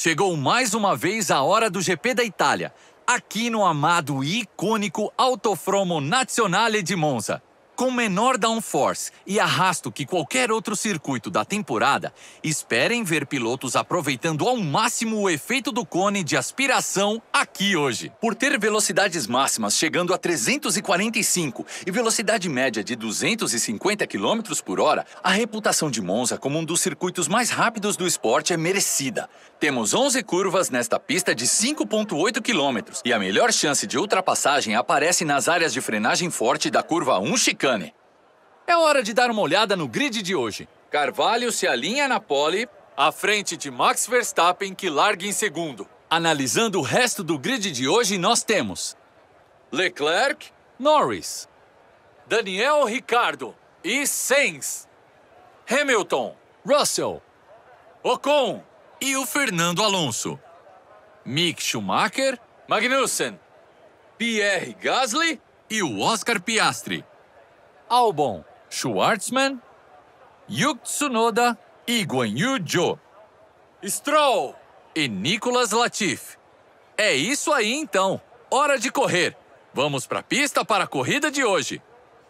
Chegou mais uma vez a hora do GP da Itália, aqui no amado e icônico Autodromo Nazionale de Monza. Com menor downforce e arrasto que qualquer outro circuito da temporada, esperem ver pilotos aproveitando ao máximo o efeito do cone de aspiração aqui hoje. Por ter velocidades máximas chegando a 345 e velocidade média de 250 km por hora, a reputação de Monza como um dos circuitos mais rápidos do esporte é merecida. Temos 11 curvas nesta pista de 5,8 km e a melhor chance de ultrapassagem aparece nas áreas de frenagem forte da curva 1 chicane. É hora de dar uma olhada no grid de hoje. Carvalho se alinha na pole, à frente de Max Verstappen, que larga em segundo. Analisando o resto do grid de hoje, nós temos Leclerc, Norris, Daniel Ricciardo e Sainz, Hamilton, Russell, Ocon e o Fernando Alonso, Mick Schumacher, Magnussen, Pierre Gasly e o Oscar Piastri, Albon, Schwartzman, Yuki Tsunoda e Guan Yu Zhou, Stroll e Nicolas Latifi. É isso aí então, hora de correr. Vamos para a pista para a corrida de hoje.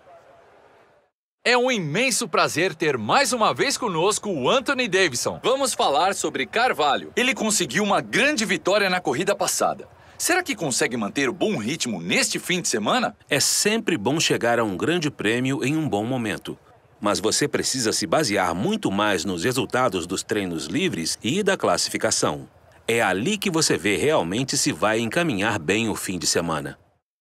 É um imenso prazer ter mais uma vez conosco o Anthony Davidson. Vamos falar sobre Carvalho. Ele conseguiu uma grande vitória na corrida passada. Será que consegue manter o bom ritmo neste fim de semana? É sempre bom chegar a um grande prêmio em um bom momento. Mas você precisa se basear muito mais nos resultados dos treinos livres e da classificação. É ali que você vê realmente se vai encaminhar bem o fim de semana.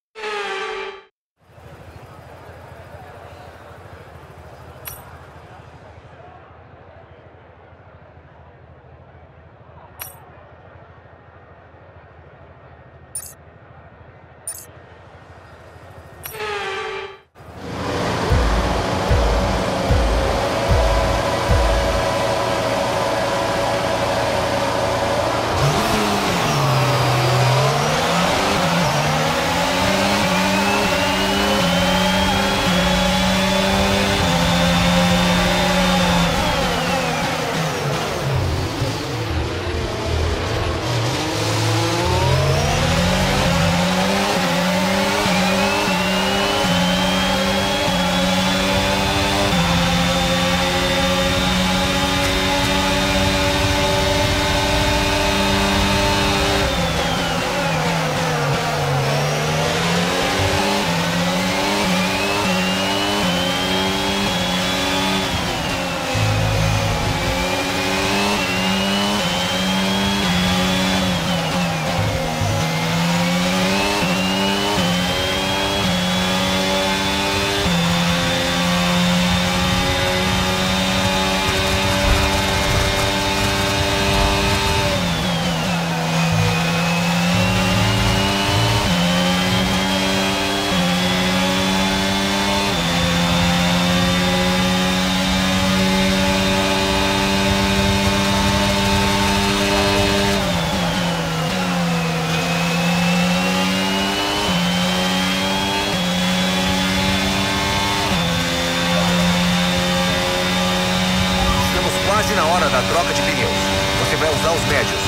Na hora da troca de pneus, você vai usar os médios.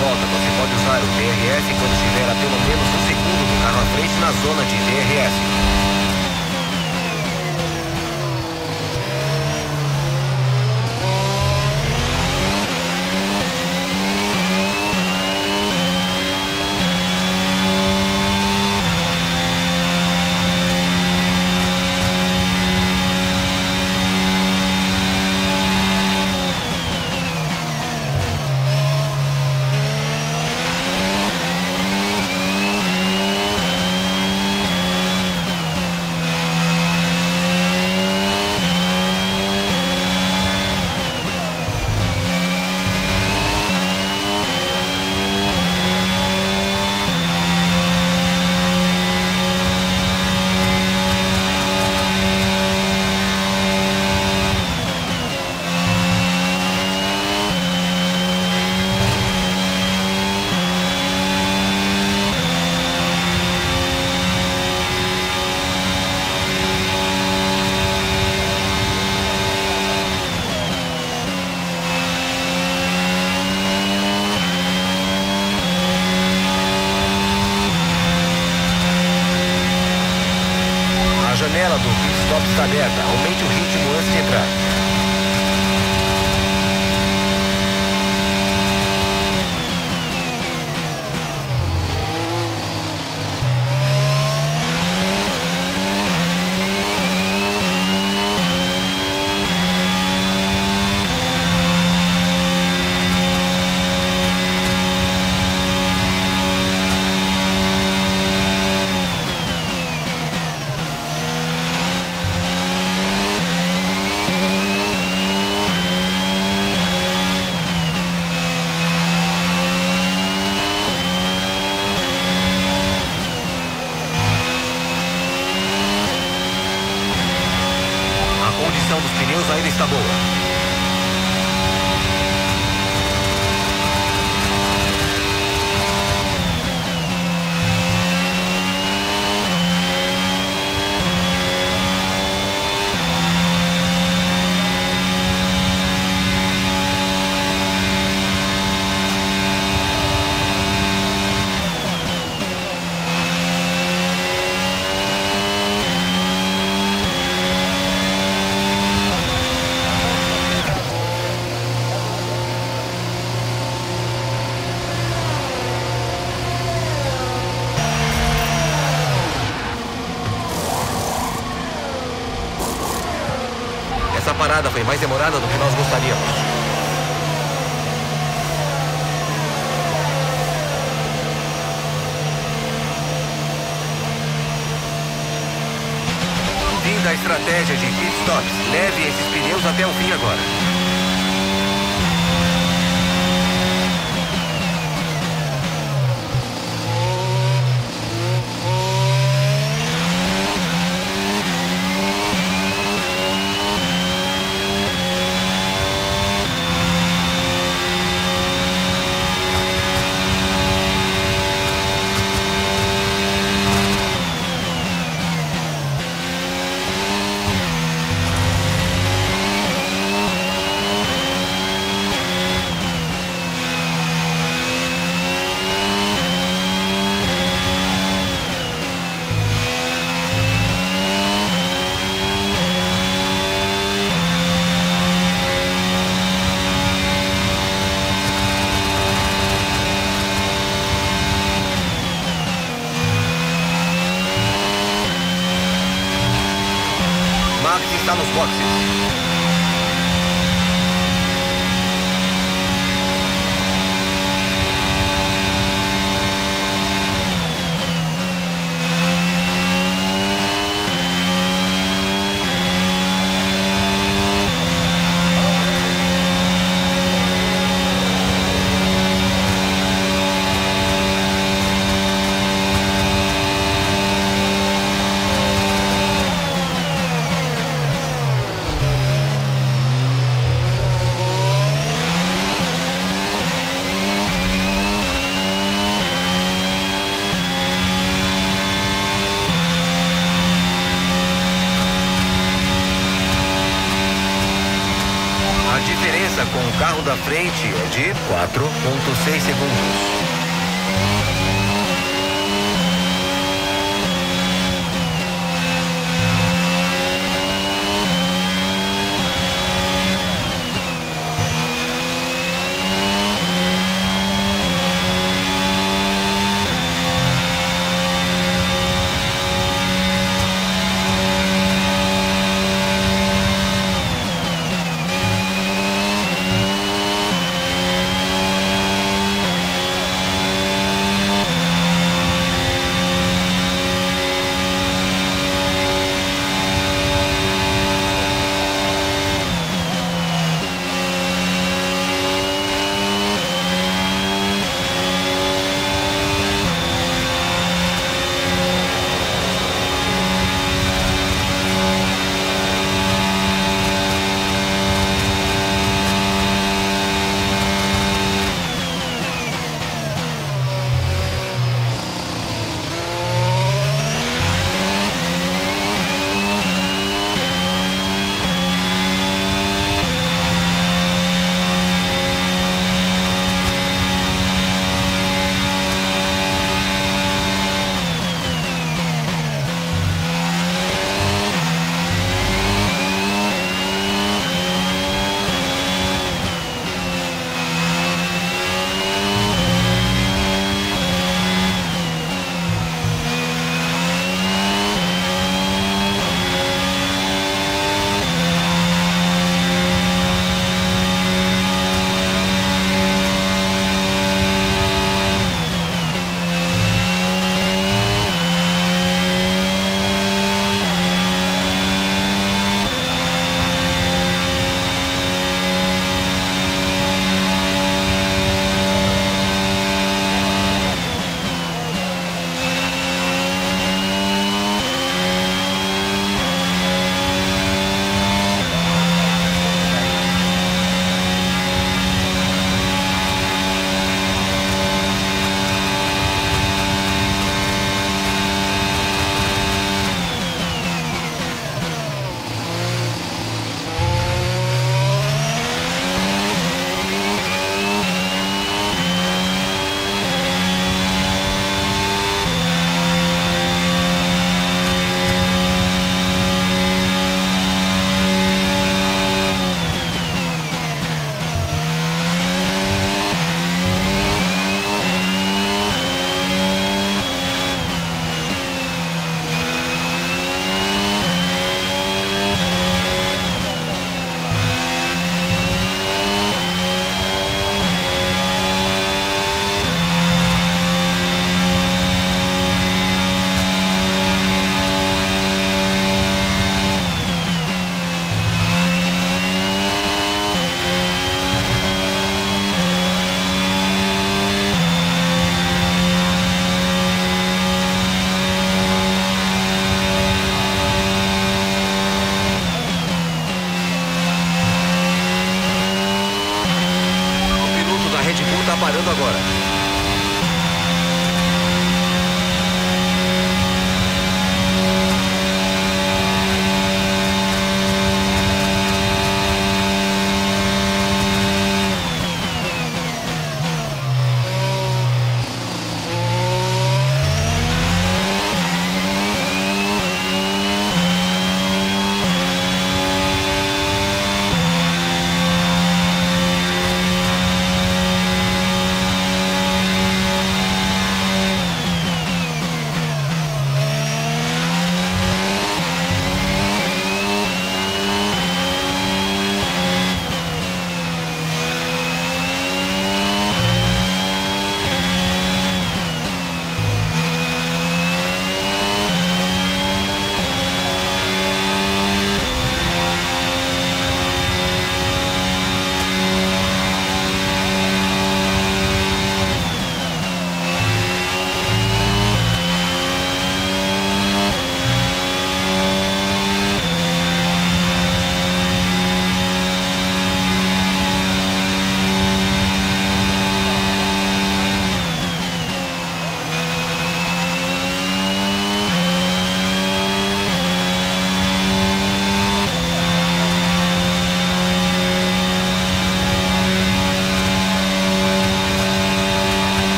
volta, você pode usar o DRS quando estiver a pelo menos 1 segundo do carro à frente na zona de DRS. A janela do pit stop está aberta. Aumente o ritmo antes de entrar. A condição dos pneus ainda está boa. Essa parada foi mais demorada do que nós gostaríamos. Fim da estratégia de pit stops. Leve esses pneus até o fim agora. Max está nos boxes. diferença com o carro da frente é de 4,6 segundos.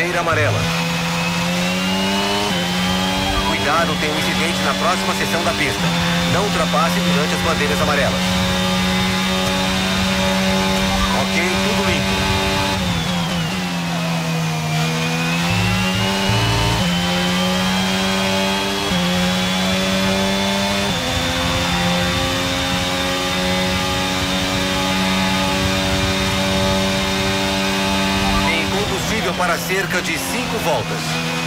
bandeira amarela. Cuidado, tem um incidente na próxima seção da pista. Não ultrapasse durante as bandeiras amarelas. Ok, tudo limpo. Tem combustível para cerca de 5 voltas.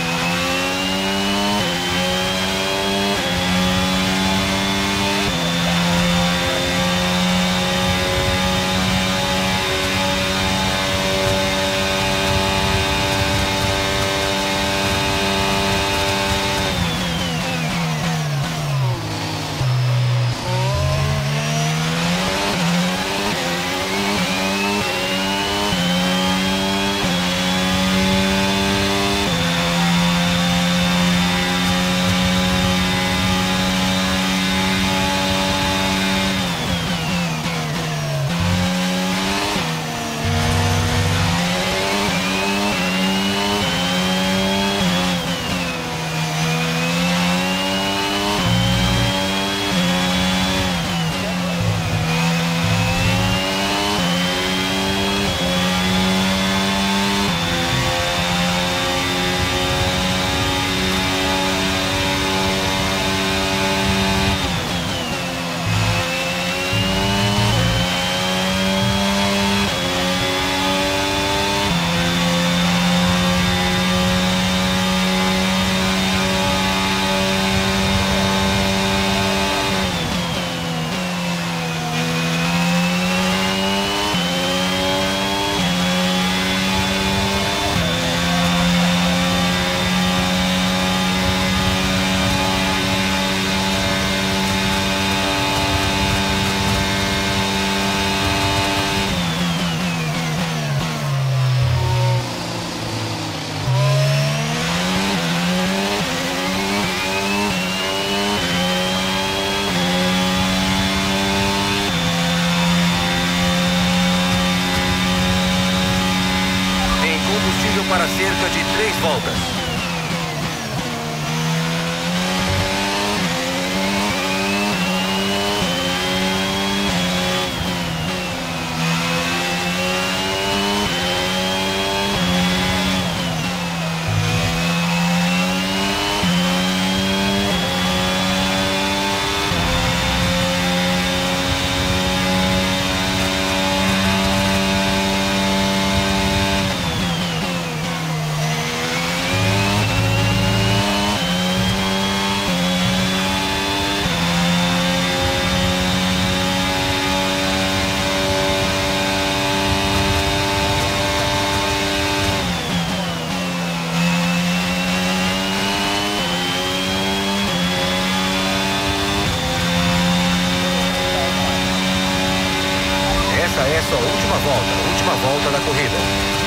Para cerca de 3 voltas. Essa é sua última volta da corrida.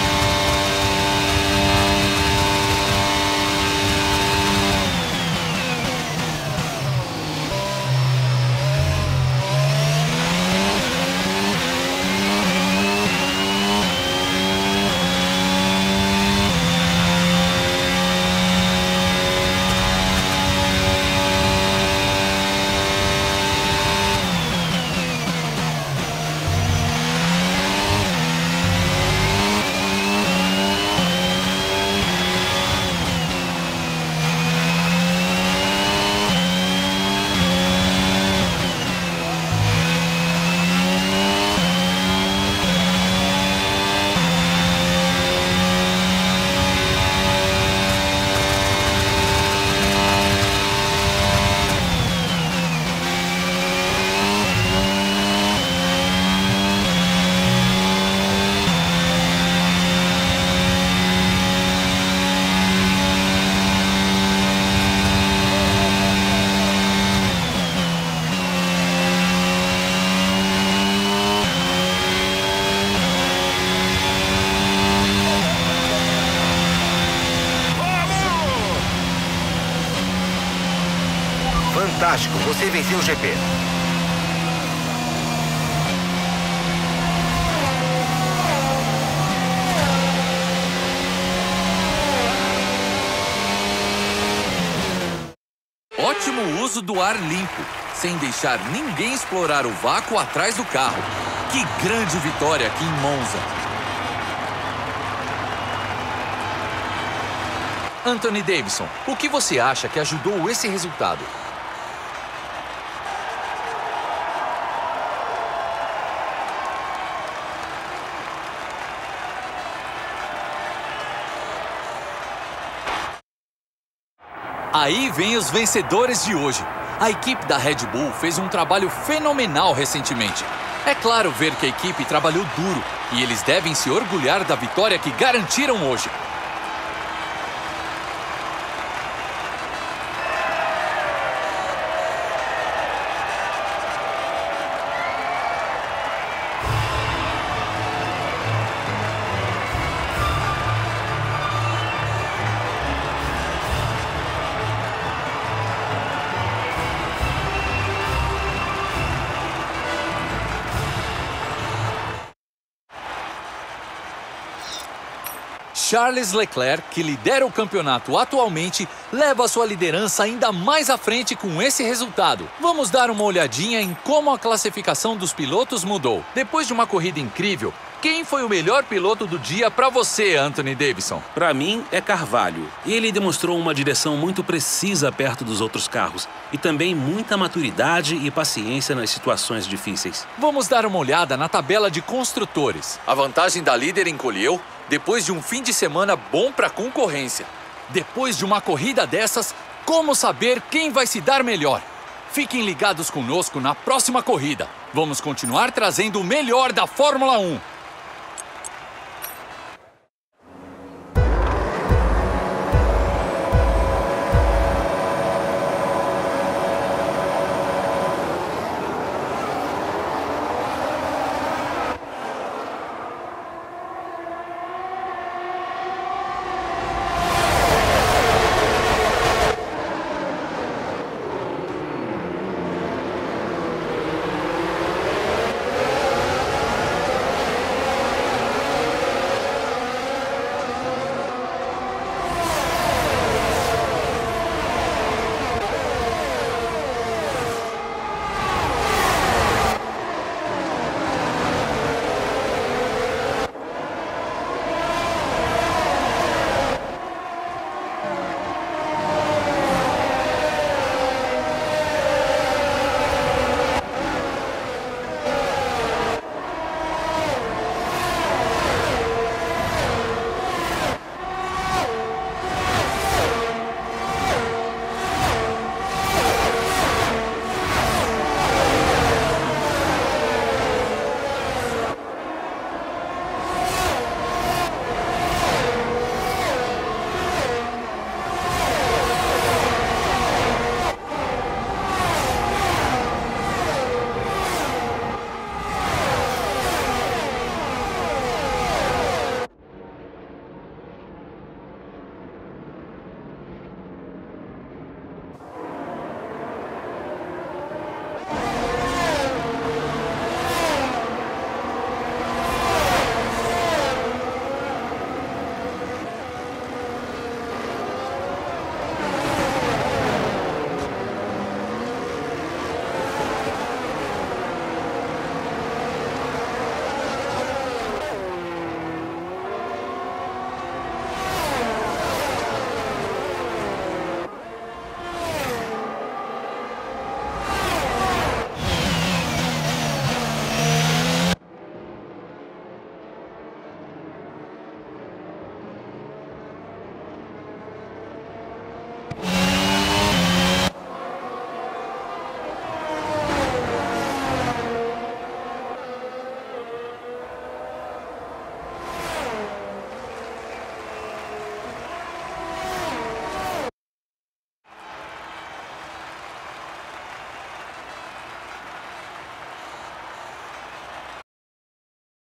Fantástico, você venceu o GP. ótimo uso do ar limpo, sem deixar ninguém explorar o vácuo atrás do carro. Que grande vitória aqui em Monza! Anthony Davidson, o que você acha que ajudou esse resultado? Aí vem os vencedores de hoje. A equipe da Red Bull fez um trabalho fenomenal recentemente. É claro ver que a equipe trabalhou duro e eles devem se orgulhar da vitória que garantiram hoje. Charles Leclerc, que lidera o campeonato atualmente, leva sua liderança ainda mais à frente com esse resultado. Vamos dar uma olhadinha em como a classificação dos pilotos mudou. Depois de uma corrida incrível, quem foi o melhor piloto do dia para você, Anthony Davidson? Para mim, é Carvalho. Ele demonstrou uma direção muito precisa perto dos outros carros e também muita maturidade e paciência nas situações difíceis. Vamos dar uma olhada na tabela de construtores. A vantagem da líder encolheu depois de um fim de semana bom para a concorrência. Depois de uma corrida dessas, como saber quem vai se dar melhor? Fiquem ligados conosco na próxima corrida. Vamos continuar trazendo o melhor da Fórmula 1.